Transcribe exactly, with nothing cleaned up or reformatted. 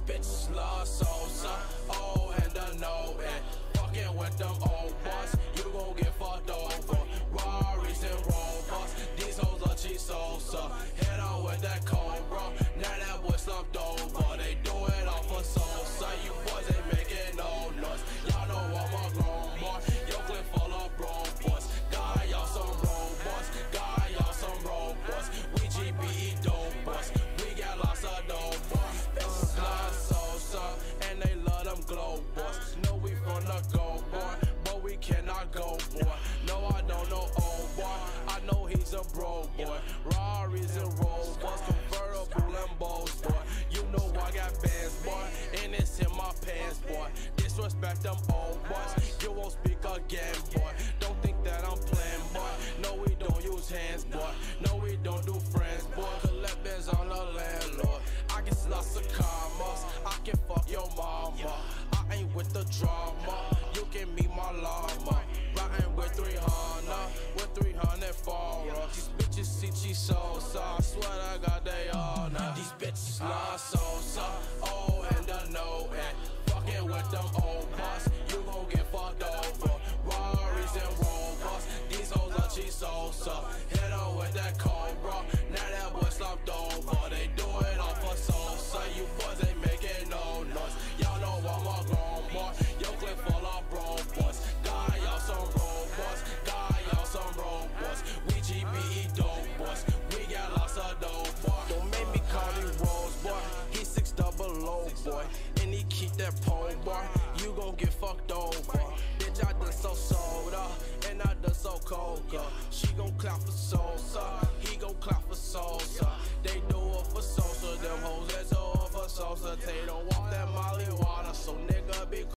bitches love salsa, oh and I know it. Fucking with them old boys, you gon' get fucked over. Rarries and Rovers, these hoes are cheap salsa. Hit on with that Cobra, now that boy slumped over. They do it all for salsa, you boys ain't making no noise. Y'all know I'm a grown boy, your clip full of bro boys. God, y'all some robots, God, y'all some robots. We G B E dope boys, we got lots of dope boys. Bitches love salsa, and they love them glow boys. Know we from the go boy, but we cannot go boy. No, I don't know old boy, I know he's a bro boy. Rarries and Rovers, convertible Lambos boy. You know I got bands boy, and it's in my pants boy. Disrespect them old boys, you won't speak again boy. Don't think that I'm playing boy, no we don't use hands boy. No we don't do friends boy, collect bands on the landlord. I get lots of commas, I can fuck your mama. I ain't with the drama, you can meet my llama. Riding with three hundred, with three hundred for us. These bitches see cheese salsa, I swear I got they all now. These bitches love salsa, oh and I know it. Fucking with them old boys, you gon' get fucked over. Rarries and Rovers, these hoes are cheap salsa. Hit on with that Cobra, now that boy slumped over. They do it all for salsa, you boys ain't making no noise. Y'all know I'm a grown boy, your clip full of bro boys. God, y'all some robots, God, y'all some robots. We G B E dope boys, we got lots of dope boy. Don't make me call me Rose boy, he six double low boy, and he keep that pole bar. You gon' get fucked over. Bitch, I done so soda, and I done so coca. She gon' clap for salsa.